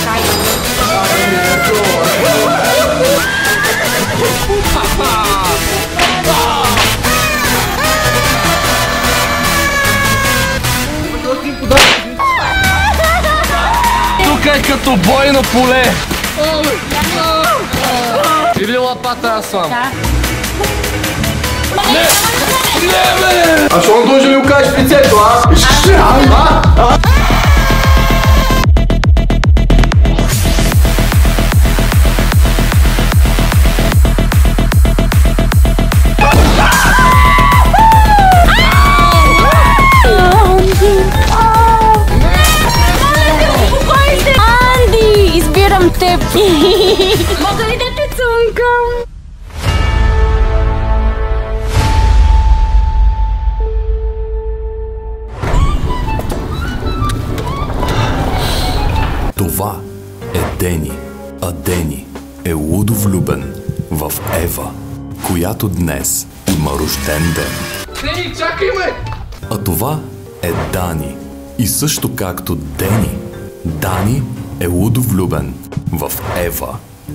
Тук е като бой на поле. Или лапата аз сам? Да. Не! Не, бе! А що не дължи ми го кажеш в лицето, а? Анди, избирам теб. Мога ли да те цункам? Това е Дени, а Дени е лудо влюбен в Ева, която днес има рожден ден. Дени, чакай ме! А това е Дани. И също както Дени, Дани е лудо влюбен в Ева.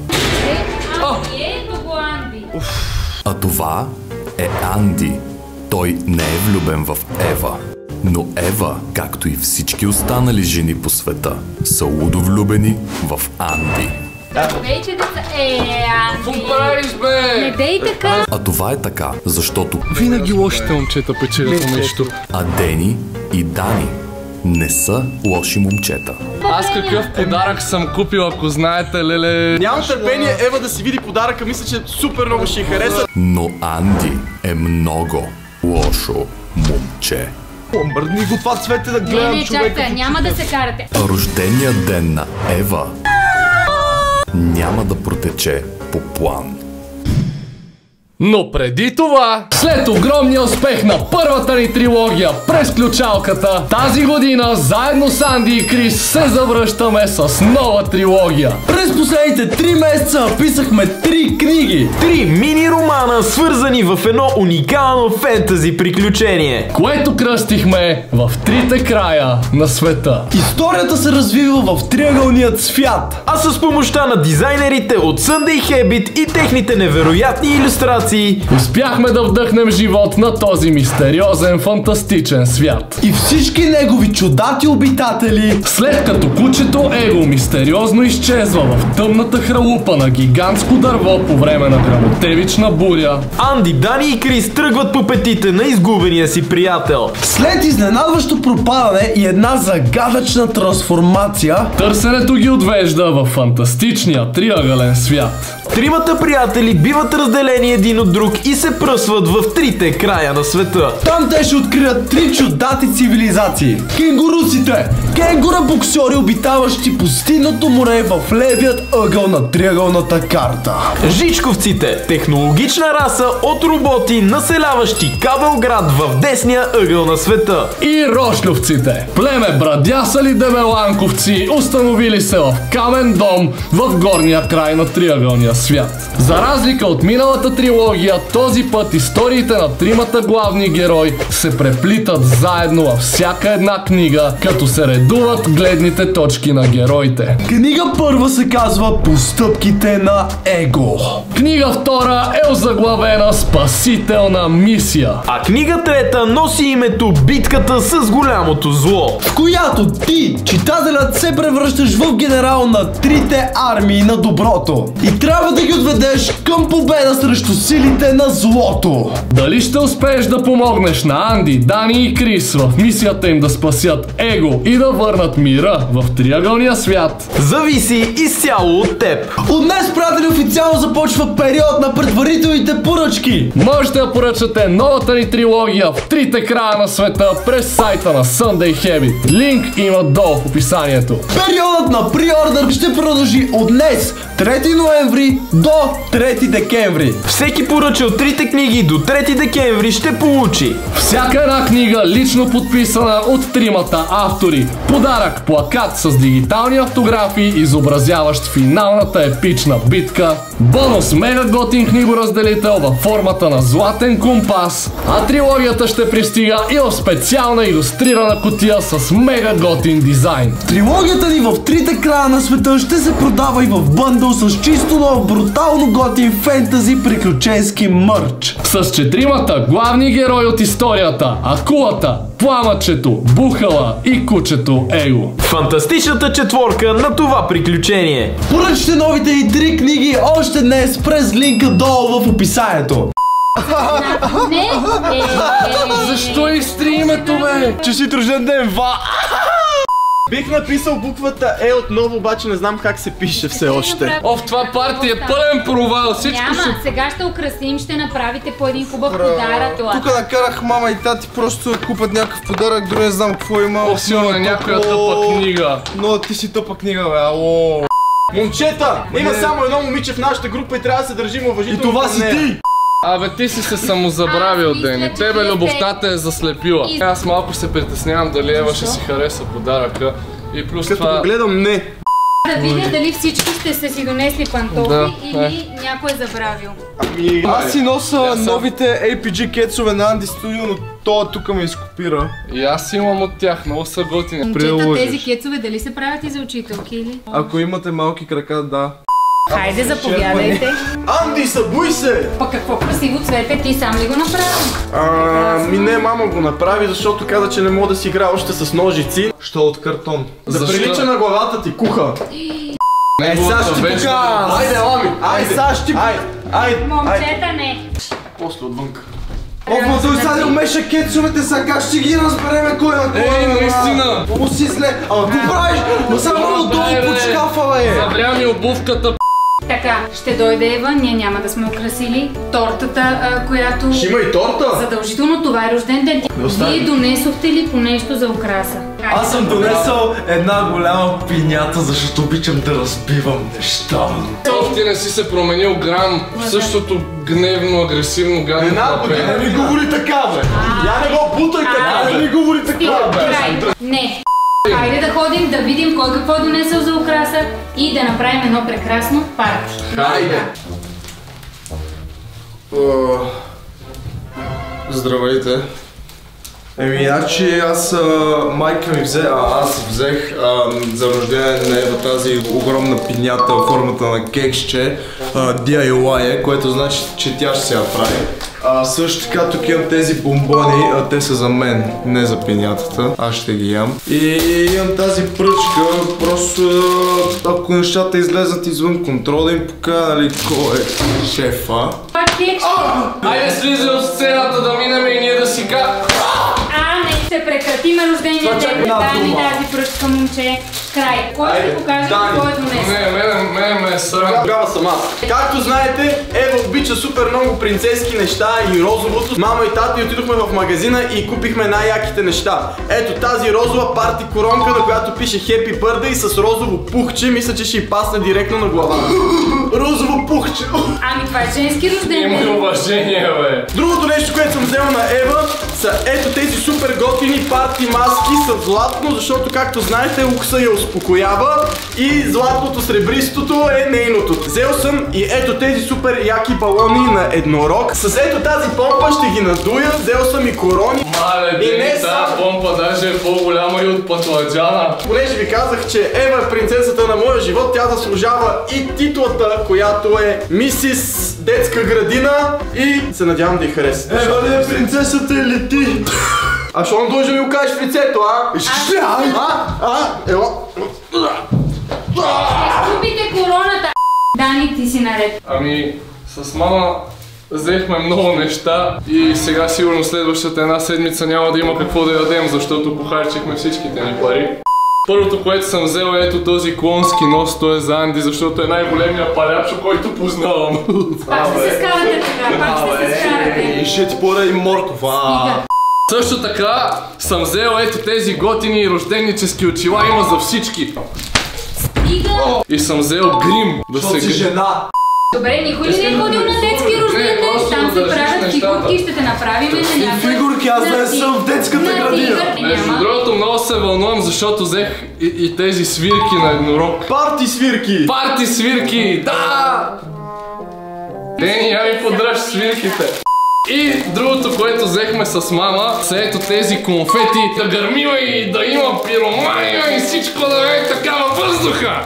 А това е Анди. Той не е влюбен в Ева. Но Ева, както и всички останали жени по света, са лудо влюбени в Анди. Вече деца... Какво Анди. правиш, бе? Не дей така. А това е така, защото Винаги лошите момчета печелят на нещо. а Дени и Дани не са лоши момчета. Аз какъв подарък съм купил, ако знаете, леле. Нямам търпение Ева да си види подаръка, мисля, че супер много ще й хареса. Но Анди е много лошо момче. Мърдни го това цвете да гледам Не, човека. чакай, няма да се карате. Рожденият ден на Ева няма да протече по план. Но преди това, след огромния успех на първата ни трилогия през ключалката, тази година заедно с Анди и Крис се завръщаме с нова трилогия. През последните 3 месеца написахме 3 книги. 3 мини романа, свързани в едно уникално фентази приключение. Което кръстихме в трите края на света. Историята се развива в триъгълният свят. А с помощта на дизайнерите от Sunday Habit и техните невероятни илюстрации Успяхме да вдъхнем живот на този мистериозен, фантастичен свят. И всички негови чудати обитатели. След като кучето Его мистериозно изчезва в тъмната хралупа на гигантско дърво по време на грамотевична буря, Анди, Дани и Крис тръгват по петите на изгубения си приятел. След изненадващо пропадане и една загадъчна трансформация, търсенето ги отвежда в фантастичния триъгълен свят. Тримата приятели биват разделени един от друг и се пръсват в трите края на света. там те ще открият 3 чудати цивилизации. Кенгурусите, кенгура боксери, обитаващи пустинното море в левият ъгъл на триъгълната карта. Жичковците, технологична раса от роботи, населяващи Кабелград в десния ъгъл на света. И рошлювците, племе брадясали дебеланковци, установили се в камен дом в горния край на триъгълния свят. За разлика от миналата трилогия, този път историите на тримата главни герои се преплитат заедно във всяка една книга, като се редуват гледните точки на героите. Книга първа се казва Постъпките на Его, Книга втора е озаглавена Спасителна мисия. А книга трета носи името Битката с голямото зло. в която ти, читателят, се превръщаш в генерал на трите армии на доброто и трябва да ги отведеш към победа срещу силите на злото. Дали ще успееш да помогнеш на Анди, Дани и Крис в мисията им да спасят Его и да върнат мира в триъгълния свят? Зависи изцяло от теб. От днес, приятели, официално започва период на предварителните поръчки. Можете да поръчате новата ни трилогия в трите края на света през сайта на Sunday Habit. Линк има долу в описанието. Периодът на приордър ще продължи от днес, 3 ноември до 3 декември. Всеки Всеки поръчал 3 книги до 3 декември ще получи всяка една книга лично подписана от 3-мата автори. Подарък плакат с дигитални автографи, изобразяващ финалната епична битка. Бонус мега готин книгоразделител във формата на златен компас. А трилогията ще пристига и в специална илюстрирана кутия с мега готин дизайн. Трилогията ни в трите края на света ще се продава и в бъндъл с чисто нов, брутално готин фентази приключенски мърч. С 4-мата главни герои от историята: акулата, пламъчето, бухала и кучето Его. фантастичната четворка на това приключение. Поръчайте новите и 3 книги още днес през линка долу в описанието. Не, Защо изтри името, бе? Честит рожден ден, Ва! Бих написал буквата Е отново, обаче не знам как се пише все още. О, в това парти е пълен провал, всичко няма, ще... сега ще украсим, ще направите по един хубав подарък. Тук накарах мама и тати просто да купат някакъв подарък, дори не знам какво има. О, сигурно е някоя тъпа книга. Но ти си тъпа книга, бе, ало. Момчета, има само едно момиче в нашата група и трябва да се държим уважително. И това към си нея. ти! Абе, ти си се самозабравил, Аз мисля, Дени. че Тебе вие любовта сте- те е заслепила. Аз малко се притеснявам дали Ева ще си хареса подаръка. И плюс Като това... го гледам, не. Да видя дали всички ще са си донесли пантофи Да, или някой е забравил. Ами... Аз си нося съм. новите APG кецове на Анди Студио, но той тук ме изкопира. И аз имам от тях, много са готини. Момчета, Приложиш. тези кецове дали се правят и за учителки или? Ако имате малки крака, да. Хайде, заповядайте. Анди, събуй се! Пък какво красиво цвете, ти сам ли го направи? Ми не, мама го направи, защото каза, че не мога да си игра още с ножици. Що от картон? Да прилича на главата ти, куха. Неговата Сега ще ти вечна- покажа! Айде, лами! Айде! сега ще ти- Айде! Айде! Момчета не. После отвънка. Ох, той сега не умеше кецовете, сега как ще ги разбереме кой на кой? Ей, наистина! Много си зле! Ама какво правиш? Ма само долу Дай, под бе. шкафа, бе! Забря ми обувката. Така, ще дойде Ева, ние няма да сме украсили тортата, която... Ще има и торта! Задължително това е рожден ден. Вие донесохте ли по нещо за украса? Аз съм донесъл една голяма пинята, защото обичам да разбивам неща. Тов, ти не си се променил грам в същото гневно, агресивно, гадно Една година хлапе. ми говори така, бе! Я не го бутай така, бе! Не говори така! Стига, край. Не. Хайде да ходим, да видим кой какво е донесъл за украса и да направим едно прекрасно парти. Хайде! Здравейте. Значи аз, майка ми взе, аз взех за рождение на Ева тази огромна пинята в формата на кексче, DIY е, което значи, че тя ще се я прави. Също така тук имам тези бомбони, те са за мен, не за пинятата, аз ще ги ям. И имам тази пръчка, просто ако нещата излезат извън контрол да им покажа, нали, кой е шефа. Това кекс. Айде слизай от сцената да минем и ние да си Не, ще прекратиме рождения ден. Дай ми тази пръчка, момче. Край. Кой ще покаже какво е донесъл? Не, ме е срам. Тогава съм аз. Както знаете, Ева обича супер много принцески неща и розовото. Мама и тата отидохме в магазина и купихме най-яките неща. Ето тази розова парти коронка, на която пише Happy Birthday с розово пухче. Мисля, че ще й пасне директно на главата. Розово пухче. Ами това е женски рожден Има ден. уважение, бе. Другото нещо, което съм взел на Ева, са ето тези супер готини парти маски с златно, защото както знаете, укса я успокоява и златното сребристото е нейното. Взел съм и ето тези супер яки балони на еднорог. С ето тази помпа ще ги надуя, взел съм и корони. Мале, И не Дени, само. тази помпа даже е по-голяма и от пътладжана. Понеже ви казах, че Ева е принцесата на моя живот, тя заслужава и титлата, която е Мисис Детска градина и се надявам да й хареса. Ева не е принцесата или ти? А що не дължа да ми го кажеш в лицето, а? Ела. Купите короната. Дани, ти си наред. Ами, с мама взехме много неща и сега сигурно следващата една седмица няма да има какво да ядем, защото похарчихме всичките ни пари. Първото, което съм взел е ето този клонски нос, той е за Анди, защото е най-големия палячо, който познавам. Пак ще се скарате така, пак ще се скарате. И ще ти пора и морков, Стига. Също така съм взел ето тези готини рожденически очила, има за всички. Стига. И съм взел грим да защото си се... жена. Добре, никой ли не е ходил на детски рожден ден? Там се правят фигурки, ще те направим на някакъв... Фигурки, аз не съм в детската градина. Между другото, много се вълнувам, защото взех и тези свирки на еднорог. Парти свирки! Парти свирки! Да! Не, я ми подръж свирките. И другото, което взехме с мама, са ето тези конфети. Да гърмива и да има пиромания и всичко да е така във въздуха.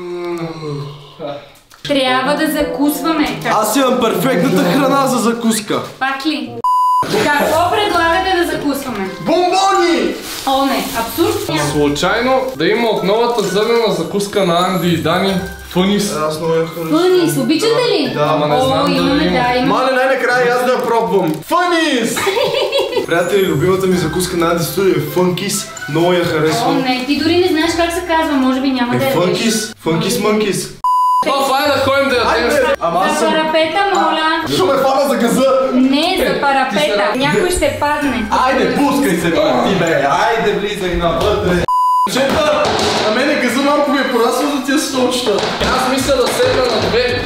Трябва да закусваме. Аз имам перфектната храна за закуска. Пак ли? Какво предлагате да закусваме? Бомбони! О, не, абсурд. Няма. Случайно да има от новата зърнена закуска на Анди и Дани. Фънис. Аз много я харесвам. Фънис, обичате ли? Да, ама не знам О, имаме, дали има. да, имаме. Мале, най-накрая аз да я пробвам. Фънис! Приятели, любимата ми закуска на Анди Студио е Фънкис. Много я О, харесвам. не, ти дори не знаеш как се казва, може би няма да я Фънкис. Фънкис Мънкис. Айде да ходим да ядем. Ама аз За съм... парапета, моля. Ще ме фана за газа. Не, за парапета. Някой ще падне. Айде, пускай се, ти бе. Айде, влизай навътре. Чета, на мене газа малко ми е порасвал за тия столчета. Аз мисля да седна на две.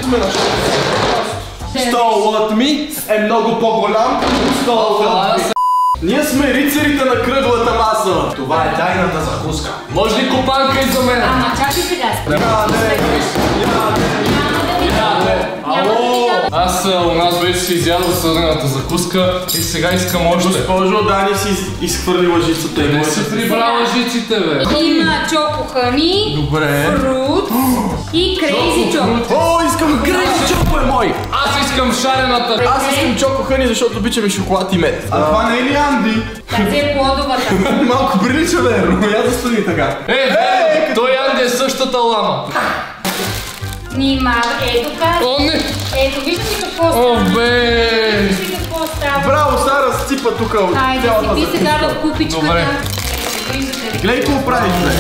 Столът ми е много по-голям от столът ми. Ние сме рицарите на кръглата маса. Това е тайната закуска. Може ли копанка и за мен? Ама чакай сега. Няма да ви дам. Аз у нас вече си изядох съдената закуска и сега искам още. Госпожо, Дани си изхвърли лъжицата и Не си прибрала лъжиците, бе. Има чоко хъни, Добре. фрут и крейзи чоко. О, искам крейзи чоко е мой. Аз искам шарената. Аз искам чоко хъни, защото обичам и шоколад и мед. А това не е ли Анди? Тази е плодовата. Малко прилича, верно. Я застани така. Той Анди е същата лама. Внимавай, ето как. О, не. Ето, виждаш ли какво О, става? бе. Виждаш ли какво става? Браво, Сара, сципа тук от Хайде, цялата си сега закуска. в купичката. Добре. Ето, виждате ли? Гледай какво правиш, бе.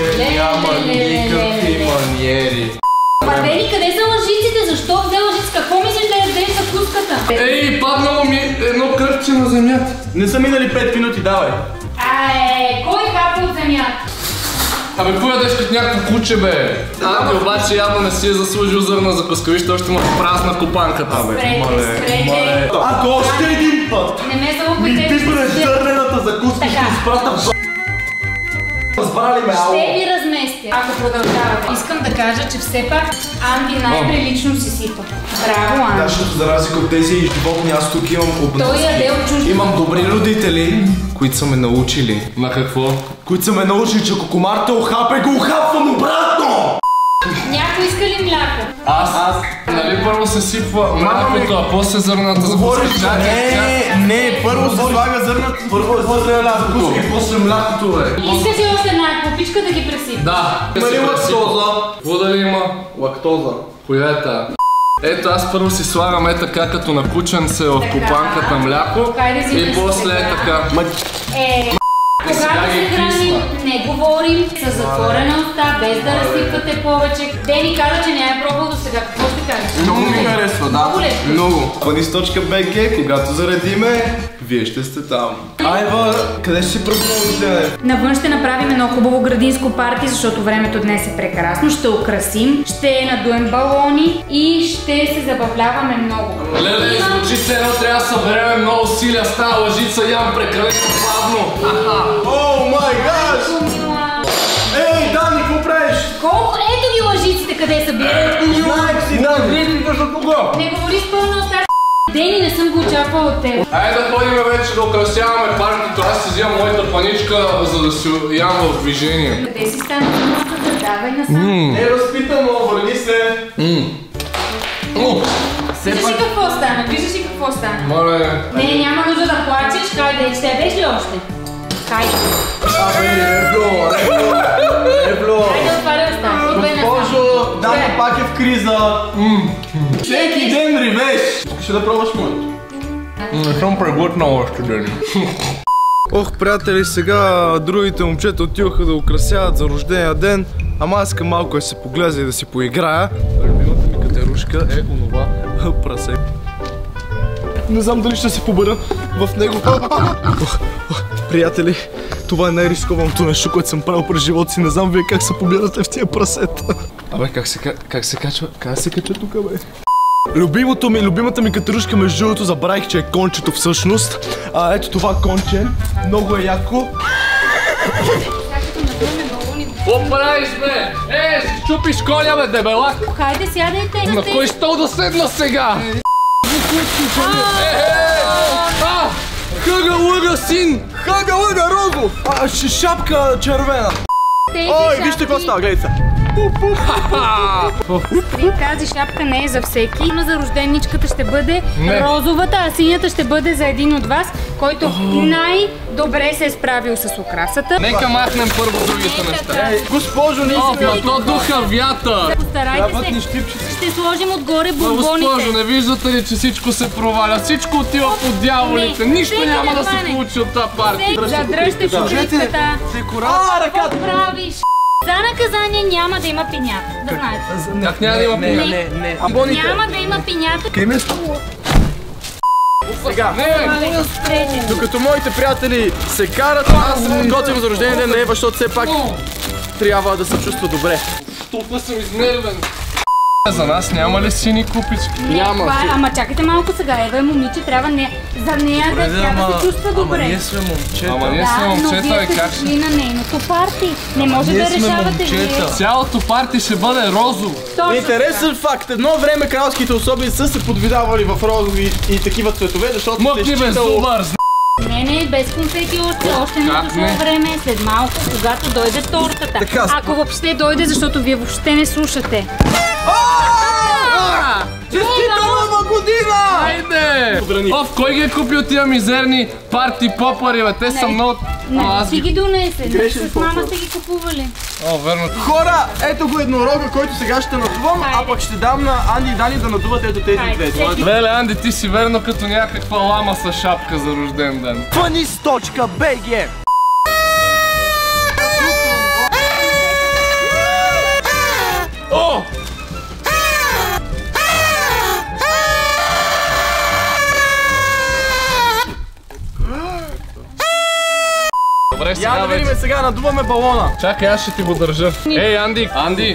маниери. Пардени, къде са лъжиците? Защо взе лъжици? Какво мислиш да ядеш закуската? Ей, паднало ми едно кръвче на земята. Не са минали 5 минути, давай. Кой хапа от земята? Абе, кой ядеш като някакво куче, бе? Анди обаче явно не си е заслужил зърна закуска. Вижте, още има празна копанката. Спрете. Ако още един път Не ме ми залъгвайте. пипнеш зърнената закуска, ще изпратя в... Разбрали ме, ало. Ще ви разместя, ако продължавате. Искам да кажа, че все пак Анди най-прилично си сипа. Браво, Да, Анди. защото за разлика от тези животни, аз тук имам Той яде от чужди. Имам добри родители, които са ме научили. На какво? Които са ме научили, че ако комар те охапе, го охапвам обратно! Някой иска ли мляко? Аз. Нали първо се сипва млякото, а после зърната закуска. Не, първо се слага зърната, първо е зърнена закуска и после млякото, бе. Искаш ли още една купичка да ги пресипа? Да. Има ли лактоза? Какво дали има? Лактоза. Коя е тая? Ето аз първо си слагам е така като на кученце в Така. копанката мляко Хайде, взимай и си после е сега. така. Когато сега се ги храним, не говорим с затворена уста, без да разсипвате повече. Дени каза, че не е пробвал до сега. Какво ще кажеш? Много ми харесва, да. Много лесно. Много. Funnies.bg, когато заредиме, вие ще сте там. Айва, къде ще си празнуваш? Навън ще направим едно хубаво градинско парти, защото времето днес е прекрасно. Ще украсим, ще надуем балони и ще се забавляваме много. Леле, звучи се едно, трябва да съберем много усилия с тази лъжица, ям прекалено бавно. О май гаш! Ей, Дани, какво правиш? Колко? Ето ги лъжиците, къде са били. Знаех си, Дани. Не говори с пълна уста. Дени, не съм го очаквала от теб. Айде да ходим вече да украсяваме партито. Аз си взимам моята паничка, за да си ям в движение. Къде си стана за давай насам? Не разпитано, върни се. Виждаш ли какво стана? Виждаш ли какво стана? Моля, Не, няма нужда да плачеш. Хайде, ще ядеш ли още? Хайде. Ебло. Хайде, отваря уста. Идвай насам. Госпожо, Дани пак е в криза. Всеки ден ревеш. Ще да пробваш моето. не съм преглътнал още ден. Ох, приятели, сега другите момчета отиваха да украсяват за рождения ден, ама аз искам малко да се поглеза и да си поиграя. Любимата ми катерушка е онова прасе. Не знам дали ще се побера в него. Приятели, това е най-рискованото нещо, което съм правил през живота си. Не знам вие как се побирате в тия прасета. Абе, как се качва? Как се качва тук, бе? Любимата ми катерушка между другото, забравих, че е кончето всъщност. Ето това конче, много е яко. Какво правиш, бе? Ще чупиш коня, бе, дебелак! Хайде, сядайте! На кой стол да седна сега? Хъга-лъга, син! Хага-лъга, Розо! Шапка червена. Ой, вижте какво става, гледайте. Тази шапка не е за всеки, но за рожденничката ще бъде розовата, а синята ще бъде за един от вас, който най-добре се е справил с украсата. Нека махнем първо другите неща. Госпожо, не Ма то духа вята! Постарайте се, ще сложим отгоре бомбоните. Госпожо, не виждате ли, че всичко се проваля? Всичко отива по дяволите. Нищо няма да се получи от тази партия. Задръжте покривката. Какво правиш? За наказание няма да има пинята, да знаете. Как няма да има пинята? Не. Няма да има пинята. Сега, Спрете. докато моите приятели се карат, аз се подготвям за рождения ден на Ева, защото все пак трябва да се чувства добре. Толкова съм изнервен. За нас няма ли сини купички? Няма. Ама чакайте малко сега, Ева е момиче, трябва за нея да трябва да се чувства добре. Ние сме момчета. Ама ние сме момчета, но как вие сте дошли на нейното парти. Не може да решавате вие. Цялото парти ще бъде розово. Интересен факт. Едно време кралските особи са се подвидавали в розови и такива цветове, защото Мъкни бе, зубър! Не, без конфети още не е дошло време, след малко, когато дойде тортата. Ако въобще дойде, защото вие въобще не слушате. Честита нова година! Хайде! Кой ги е купил тия мизерни парти попари, бе? Те са много... Не, ти ги донесе. С мама сте ги купували. Верно. Хора, ето го еднорога, който сега ще надувам, а пък ще дам на Анди и Дани да надуват ето тези две. Леле, Анди, ти си верно като някаква лама с шапка за рожден ден. Funnies.bg. Добре, Я да видим сега, надуваме балона. Чакай, аз ще ти го държа. Ей, Анди! Анди!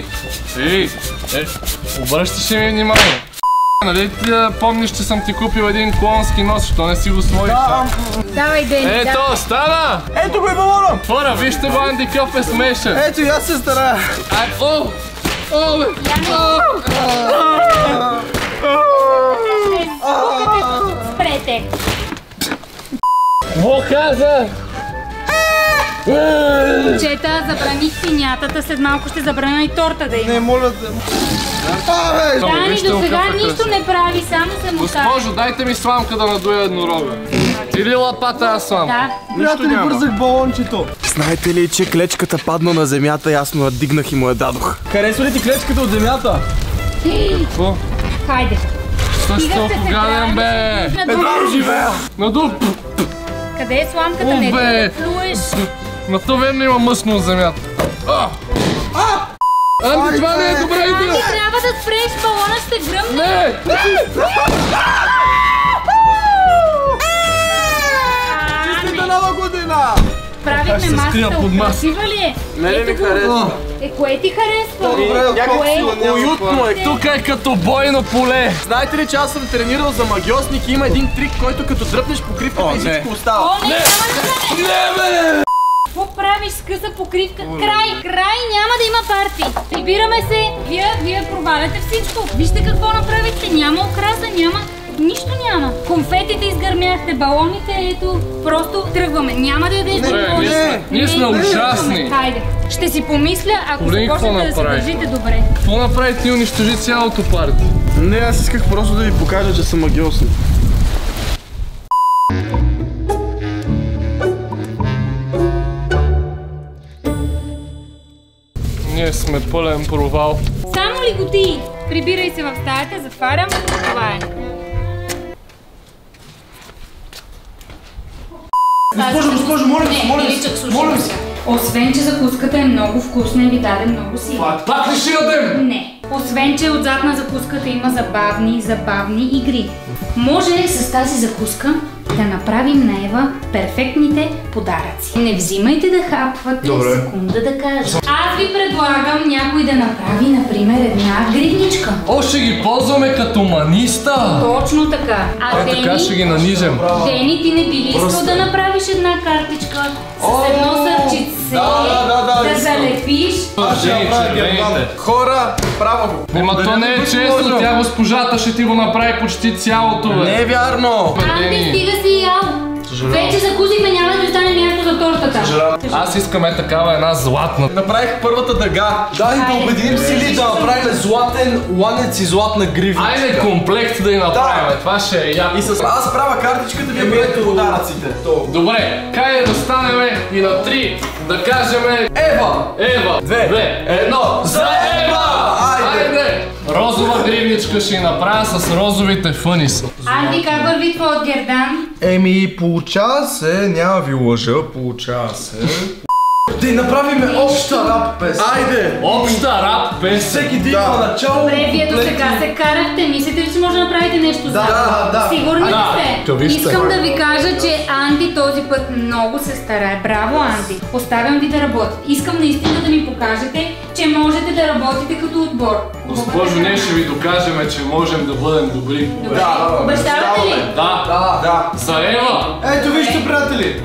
Обръщаш ми внимание. Нали ти помниш, че съм ти купил един клонски нос, що не си го сложиш? Давай, Дени, Ето, стана! Ето го е балона! Хора, вижте го, Анди, къв е смешен. Ето и аз се старая. Спрете. Какво каза? Момчета, забраних пинятата, след малко ще забраня и торта да има. Не, моля да... Дани, до сега нищо не прави, само се мутава. Госпожо, дайте ми сламка да надуя еднорога. Или лапата аз сламка. Да. Приятели, бързах балончето. Знаете ли, че клечката падна на земята и аз му я дигнах и му я дадох? Харесва ли ти клечката от земята? Какво? Хайде. Що си толкова гаден, бе? Едва живея! Надув! Къде е сламката? Не бе. да плюеш. На то верно има мъсно от земята. Анди, това не е добра идея! Анди, трябва да спреш, балона ще гръмне. Не! Честита нова година! Правихме масата, красива ли е? Мене ми харесва. Кое ти харесва? Някак уютно е. Тук е като бойно поле. Знаете ли, че аз съм тренирал за магиосник и има един трик, който като дръпнеш покривката и всичко остава. О, не, няма да Не, бе! Какво правиш с къса покривка? Край, няма да има парти. Прибираме се, вие проваляте всичко. Вижте какво направихте, няма украса, няма... Нищо няма. Конфетите изгърмяхте, балоните, ето. Просто тръгваме. Няма да ядеш балони. Ние сме ужасни. Хайде. Ще си помисля, ако Олег, започнете да какво се направи? държите добре. Какво направи ти унищожи цялото парти? Не, аз исках просто да ви покажа, че съм магиосник. Ние сме пълен провал. Само ли го ти? Прибирай се в стаята, затварям. Това е. Госпожо, моля ви, моля се. Освен, че закуската е много вкусна и ви даде много сила. Пак ли ще ядем? Не. Освен, че отзад на закуската има забавни игри. Може с тази закуска да направим на Ева перфектните подаръци. Не взимайте да хапвате, секунда да кажа. Аз ви предлагам някой да направи, например, една гривничка. О, ще ги ползваме като маниста! Точно така. А Дени, така ще ги нанижем. Дени, ти не би ли искал да направиш една картичка с едно сърчице, да залепиш? Хора, право го. Ема то не е често, тя госпожата ще ти го направи почти цялото, бе. Не е вярно. Анди, стига си ял. Вече закусихме, няма да остане място за тортата. Аз искам такава една златна. Направих първата дъга. Дай да обединим сили да направим златен ланец и златна гривна. Айде комплект да й направим, това ще е яко. Аз правя картичката, вие правите подаръците. Добре, кай да станем и на 3 да кажем Ева! Ева! 2, 1, за Ева! Айде! Розова гривничка ще й направя с розовите фъниса. Анди, как върви твоят гердан? Еми, получава се, няма ви лъжа, получава се. Да направим обща рап песен. Айде! Обща рап песен. Всеки да има начало. Добре, вие до сега се карахте, мислите ли, че може да направите нещо заедно? Да. Сигурни ли сте? вижте. Искам да ви кажа, че Анди този път много се старае. Браво, Анди! Оставям ви да работите. Искам наистина да ми покажете, че можете да работите като отбор. Госпожо, ние ще ви докажем, че можем да бъдем добри. Добре, обещавате ли? Да. За Ева! Ето вижте, приятели.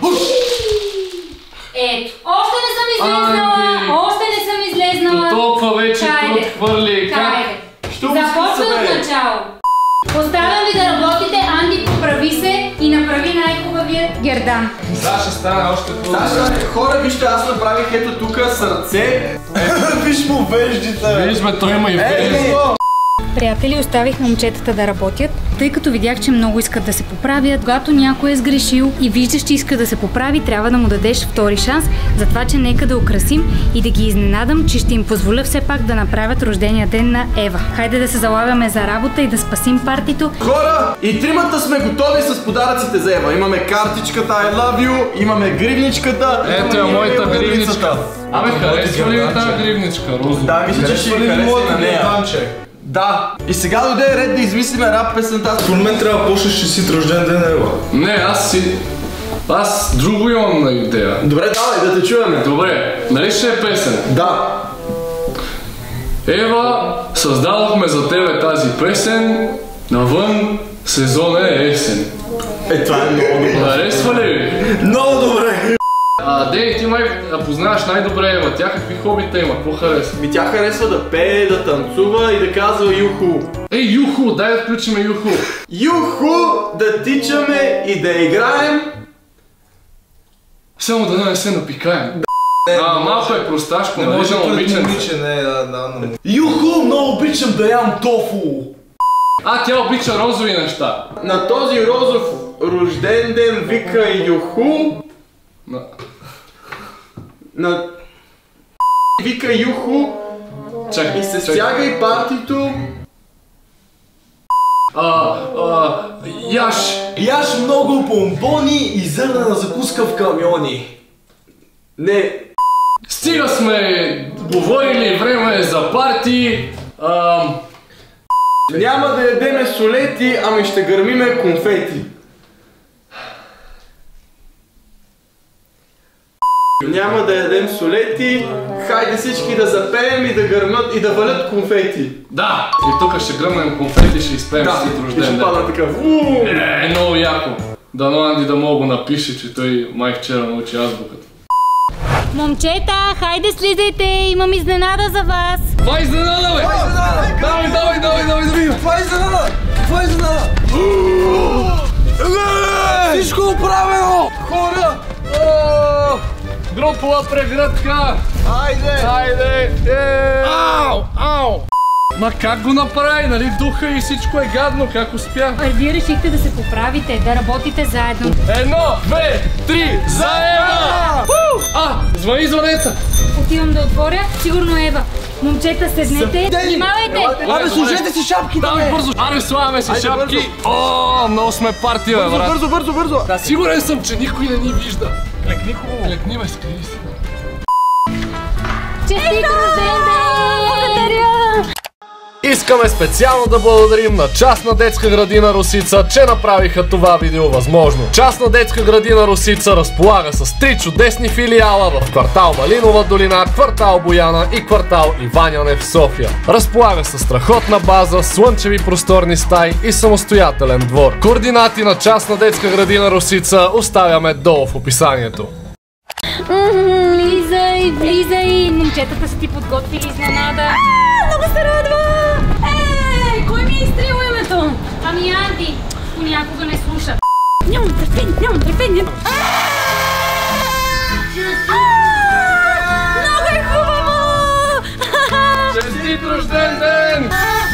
Ето, още не съм излезнала. До толкова вече труд хвърли. Започва от начало. Оставям ви да работите, Анди поправи се и направи най-хубавия гердан. Да, ще стане още по-добре. Хора, вижте, аз направих ето тук сърце. Виж му веждите. Виж бе, той има и вежди. Приятели, оставих момчетата да работят, тъй като видях, че много искат да се поправят. Когато някой е сгрешил и виждаш, че иска да се поправи, трябва да му дадеш втори шанс. Затова, че нека да украсим и да ги изненадам, че ще им позволя все пак да направят рождения ден на Ева. Хайде да се залавяме за работа и да спасим партито. Хора, и тримата сме готови с подаръците за Ева. Имаме картичката I love you, имаме гривничката. Ето е моята гривничка. Абе, харесва ли ми тази гривничка, Розо? Да, мисля, че ще ви хареса на нея. Да. И сега дойде ред да измислиме рап песента. Според мен трябва да почнеш честит рожден ден, Ева. Не, аз друго имам на идея. Добре, давай да те чуваме. Добре, нали ще е песен? Да. Ева, създадохме за тебе тази песен, навън сезон е есен. Това е много добре. Харесва ли ви? Много добре. Дени, ти май познаваш най-добре Ева, тя какви хобита има, какво харесва? Тя харесва да пее, да танцува и да казва юху. Ей, юху, дай да включиме юху. Юху, да тичаме и да играем. Само да не се напикаем. Малко е просташко, нали да обичам. Юху, много обичам да ям тофу. Тя обича розови неща. На този розов рожден ден вика юху. Вика юху. Чакай, и се стяга и партито. Яш много бомбони и зърнена закуска в камиони. Не. Стига сме говорили, време е за парти. Няма да ядеме солети, ами ще гърмиме конфети. Няма да ядем солети, хайде всички да запеем и да гърмят и да валят конфети. Да! И тук ще гръмнем конфети, ще изпеем си рожден ден. И ще падна такъв. Много яко. Дано Анди да мога напише, че той май вчера научи азбуката. Момчета, хайде слизайте, имам изненада за вас. Това е изненада, бе! Давай! Това е изненада! Всичко оправено! Хора! Групова прегръдка! Айде! Ау! Ма как го направи, нали? Духа и всичко е гадно, как успя? Вие решихте да се поправите, да работите заедно. 1, 2, 3, за Ева! Звъни звънеца! Отивам да отворя, сигурно Ева. Момчета, седнете, внимавайте! Абе, служете си шапките, Давай бързо! Аре, слагаме си шапки! Много сме партия, бе, брат! Бързо! Да, сигурен съм, че никой не ни вижда. Клекни хубаво. Клекни, бе, скри си. Честит рожден ден! Благодаря! Искаме специално да благодарим на частна детска градина Русица, че направиха това видео възможно. Частна детска градина Русица разполага с 3 чудесни филиала в квартал Малинова долина, квартал Бояна и квартал Иванянев в София. Разполага с страхотна база, слънчеви просторни стаи и самостоятелен двор. Координати на частна детска градина Русица оставяме долу в описанието. Влизай! Момчетата са ти подготвили изненада. Много се радва! Кой ми е изтрил името? Ами Анди, понякога не слуша. Нямам търпение. Много е хубаво! Честит рожден ден!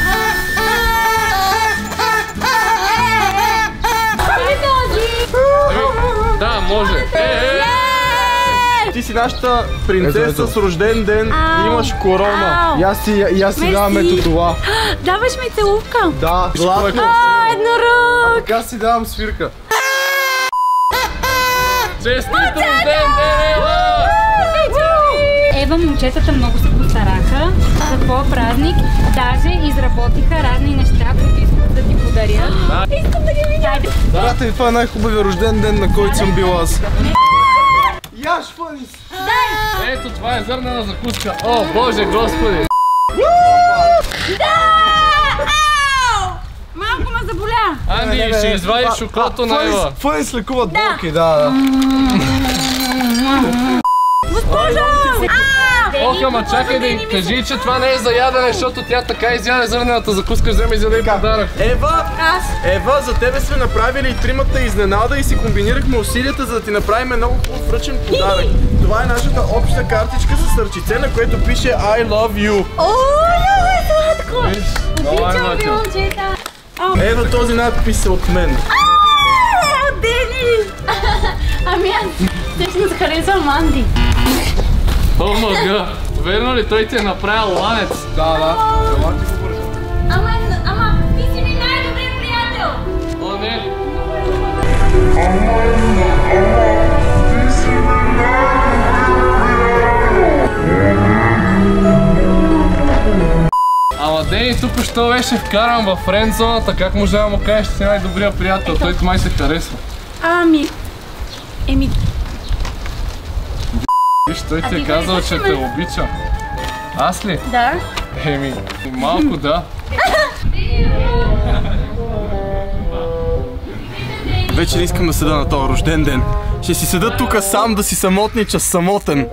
Да, може. Ти си нашата принцеса с рожден ден и имаш корона. И аз си давам ето това. Даваш ми целувка. Да, златно. Еднорог! Така си давам свирка. Честит рожден ден, Ева! Ева, момчетата много се постараха за твоя празник. Даже изработиха разни неща, които искат да ти подарят. Искам да ги видя. Брата, това е най-хубавият рожден ден, на който съм бил аз. Яш, Фанис! Ето, това е зърнена закуска. О, Боже, Господи! Да! Ау! Малко ме заболя. Анди, ще извадиш шокото на Ева. Фанис лекува болки, да. Госпожо! Ох, ама чакай да й кажи, че това не е за ядене, защото тя така изяде зърнената закуска, вземе и за да й подарък. Ева, за тебе сме направили и тримата изненада и си комбинирахме усилията, за да ти направим много хубав връчен подарък. Това е нашата обща картичка с сърчице, на което пише I love you. О, много е сладко! Обичам ви, момчета! Ева, този надпис е от мен. Дени! Ами аз всъщност харесвам Анди. О, мага! Верно ли той ти е направил ланец? Да. Ама, ти си ми най-добрия приятел! О, не! Ама Дени тук що беше вкаран в френдзоната, как може да му кажеш, че си най-добрия приятел? Той май се харесва. Виж, той ти е казал, че те обича. Аз ли? Да. Малко да. Вече не искам да седа на този рожден ден. Ще си седа тук сам да си самотнича самотен.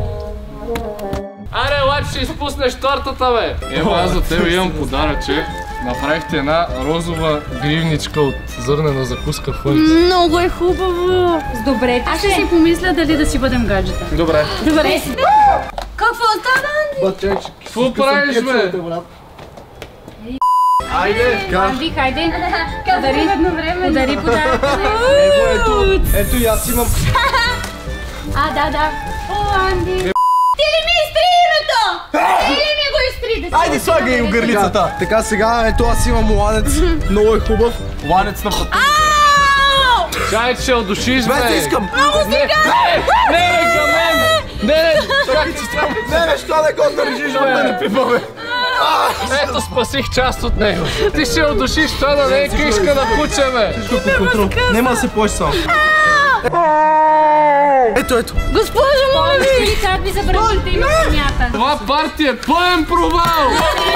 Аре, лач, ще изпуснеш тортата, бе! Ева, аз за тебе имам подаръче. Направихте една розова гривничка от зърнена закуска в Фанис. Много е хубаво! Добре, аз ще си помисля дали да си бъдем гаджета. Добре. Какво стана, Анди? Какво правиш, бе? Айде! Анди, хайде! Подари подарък! Ето и аз имам. Да. О, Анди! Ти ли ми изтри името? Ти ли ми го изтри? Айде, слагай в гърлицата! Така сега, ето аз имам ланец. Много е хубав. Ланец на пътя. Чай, че ще отдушиш, бе! Без искам! Не, към мен! Не, що не го държиш, да не пипаме. ето спасих част от него. Ти ще отдушиш това да не е кишка на куче, бе! Нема да се плаши само. Ето. Госпожо, моля ви! Как ви забравихте има семята? Това парти е пълен провал!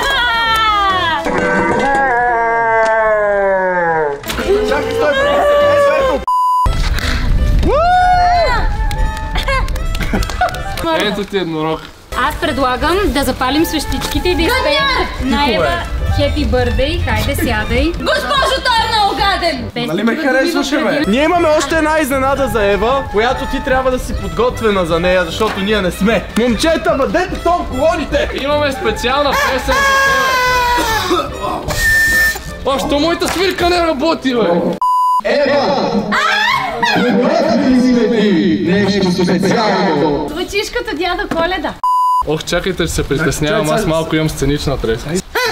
Чакай, стой! Ето ти еднорог. Аз предлагам да запалим свещичките и да изпеем на Ева Happy Birthday. Хайде, сядай. Госпожо, той е много гаден! Нали ме харесваше, бе? Ние имаме още една изненада за Ева, която ти трябва да си подготвена за нея, защото ние не сме. Момчета, бъдете тон колоните! Имаме специална песен за тебе. Още моята свирка не работи, бе! Нещо специално. Звучиш като дядо Коледа. Ох, чакайте, че се притеснявам, аз малко имам сценична треска.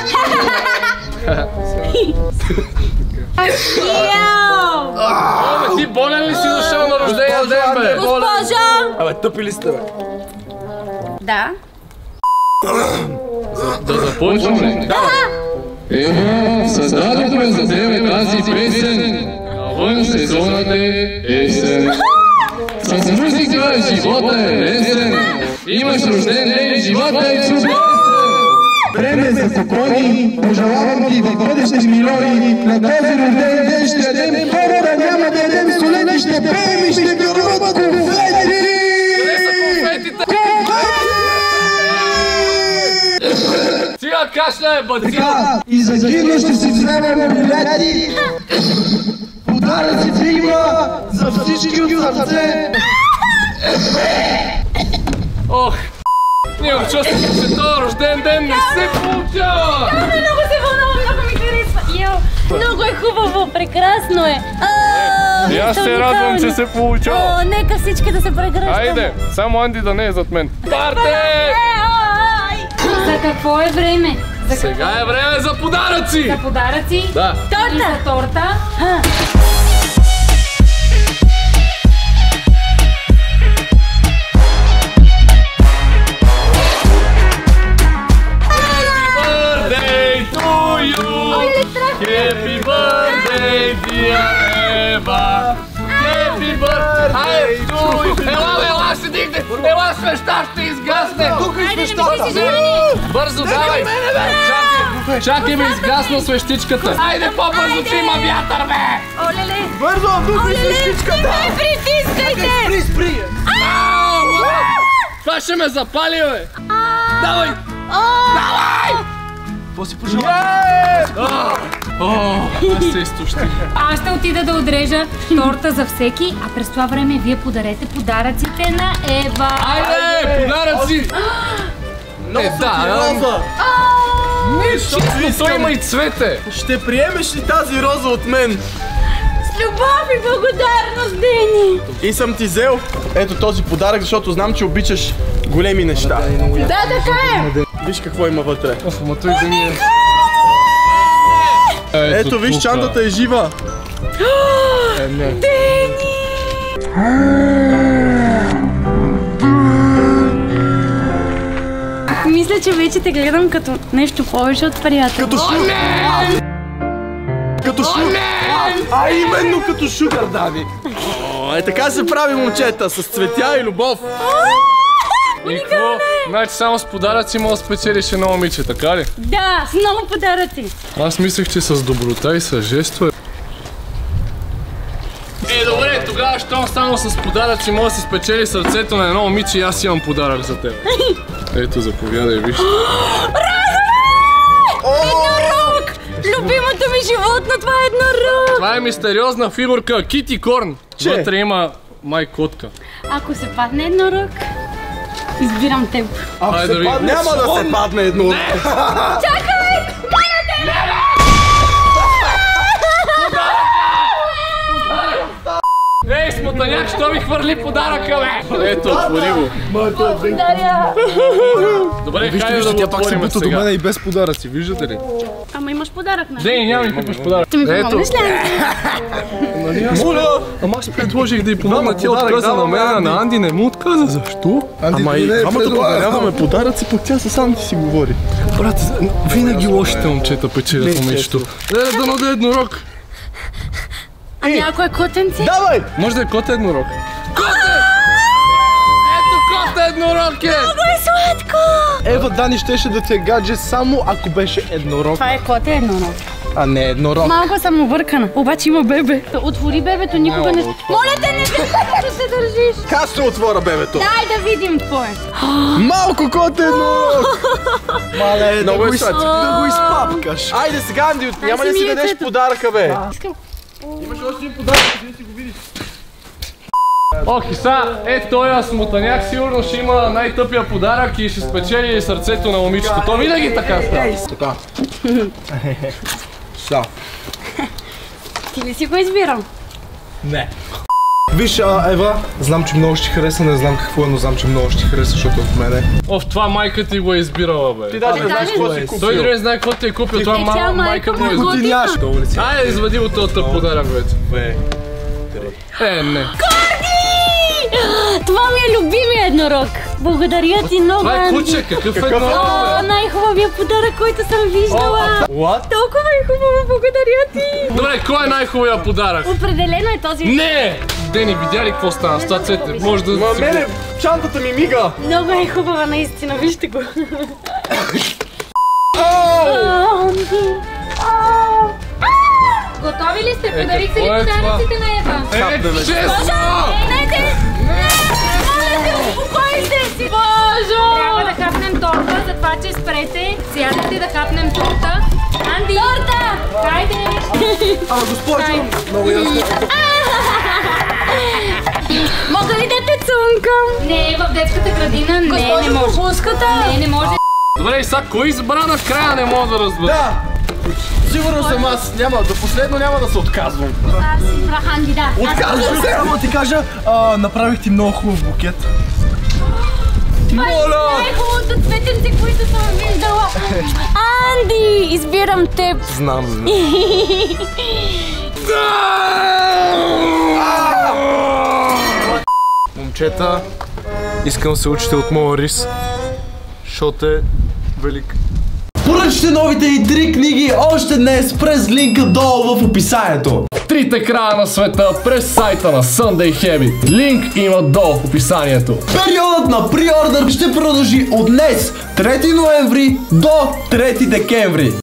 Абе, ти болен ли си дошъл на рождения ден, бе? Госпожа! Абе, тъпи ли сте, бе? Да. Да започваме. Ева, създадохме за тебе тази песен. Навън сезонът е есен. С музика живота е лесен. Имаш рожден ден, живота е чудесен. Време за поклони, пожелавам ти да бъдеш милиони. На този рожден ден ще ядем повода, няма да ядем солени, ще пеем и ще върват конфети! Къде са конфетите? Сега кашля е бацила! И за кино ще си вземем билети. Подаръците има за всички от сърце. Ох! Имам чувство, че този рожден ден не се получава! Много се вълнувам, много ми харесва. Много е хубаво, прекрасно е. И аз се радвам, че се получава. Нека всички да се прегръщаме. Айде, само Анди да не е зад мен. Парте! За какво е време? Сега е време за подаръци! За подаръци? Да. Торта! И за торта? Happy birthday, dear Eva! Happy birthday to you! Ела, се дигне! Ела, свеща ще изгасне! Тук е свещата! Бързо, давай! Чакай ме, изгасна свещичката! Айде, по-бързо, че има вятър, бе! Олеле! Бързо, тук е свещичката! Не ме притискайте! Спри! Това ще ме запали, бе! Давай! Давай! Какво си пожелава? Аз се изтощих. Аз ще отида да отрежа торта за всеки, а през това време вие подарете подаръците на Ева. Айде, подаръци! Роза! Чисто, той има и цвете! Ще приемеш ли тази роза от мен? С любов и благодарност, Дени! И съм ти взел ето този подарък, защото знам, че обичаш големи неща. Да, така е! Виж какво има вътре. Ама той да ми е... Ето, виж, чантата е жива. Дени! Мисля, че вече те гледам като нещо повече от приятел. Като шугар. Като шугар. А именно като шугар, Дади. Е, така се прави, момчета, с цветя и любов. И какво? Значи само с подаръци мога да спечелиш едно момиче, така ли? Да, с много подаръци. Аз мислех, че с доброта и с жестове. Добре, тогава щом само с подаръци мога да си спечели сърцето на едно момиче и аз имам подарък за теб. Ето, заповядай, виж. Еднорог! Любимото ми животно, това е еднорог! Това е мистериозна фигурка, Кити Корн. Вътре има май котка. Ако се падне еднорог, избирам теб. Хайде да видим. Няма да се падне едно. Чакай! Ей, смотаняк, що ми хвърли подаръка, бе? Ето, отвори го. Благодаря! Добре, хайде да го отворим сега. и без подаръци, виждате ли? Ама имаш подарък, нали? Дей, няма никакъв подарък. Ти ми помогнеш ли? Моля! Ама аз предложих да й помогна, тя отказа на мен, на Анди не му отказа. Защо? Ама и двамата подаряваме подаръци, пък тя с Анди си говори. Брат, винаги лошите момчета печелят момичето. Дано да е еднорог. А някой котенце? Давай! Може да е коте еднорог. Коте! Ето коте еднорог е! Много е сладко! Ева, Дани щеше да те гадже само ако беше еднорог, Това е коте еднорог. а не еднорог. Малко съм объркана, обаче има бебе. Отвори бебето, никога не... Моля те, не виждам да се държиш! Как ще отворя бебето? Дай да видим твое. Малко кот еднорог! Мале, да го сладко. да го изпапкаш. Айде сега, Анди, няма ли си си ми дадеш яйцето. подаръка, бе? Искам. Имаш още един подарък, да си го видиш. Ох, и са, той смотаняк сигурно ще има най-тъпия подарък и ще спечели сърцето на момичето. То винаги така става. Така. Са. Ти ли си го избирал? Не. Виж, Ева, знам, че много ще хареса, не знам какво е, но знам, че много ще хареса, защото от мене. Оф, това майка ти го е избирала, бе. Ти даже не знаеш какво си купил. Той дори не знае какво ти е купил, това тя майка му е майка му избирала. Ти нямаш долу ли си? Айде, извади го този тъп подарък вече. Бе. Не. Това ми е любимия еднорог. Благодаря ти много, Това е Анди. куче, какъв е О, това? най-хубавия подарък, който съм виждала. What? Толкова е хубаво, благодаря ти. Добре, кой е най-хубавия подарък? Определено е този. Не! Дени, видя ли какво стана с това цвете? Може да... Ма мене чантата ми мига. Много е хубава, наистина, вижте го. Готови ли сте? Подарих се ли какво е това? подаръците на Ева? Честно! Моля те, успокой се си! Боже! Трябва да хапнем торта, за това, че спрете. Сядате да хапнем торта. Анди! Торта! Хайде! Ама госпожо, много ясно. Мога ли да те цункам? Не, в детската градина не може. Не може. Добре, и сега кой избра на края, не мога да разбера. Да! Сигурно съм аз. Няма, до последно няма да се отказвам. Аз си избрах Анди, да. Отказвам се! Ама ти кажа, направих ти много хубав букет. Това е най-хубавото цветенце, които съм виждала. Анди, избирам теб. Знам. Момчета, искам да се учите от моя рис, защото е велик. Поръчайте новите и 3 книги още днес през линка долу в описанието. Трите края на света през сайта на Sunday Habit. Линк има долу в описанието. Периодът на приордър ще продължи от днес, 3 ноември до 3 декември.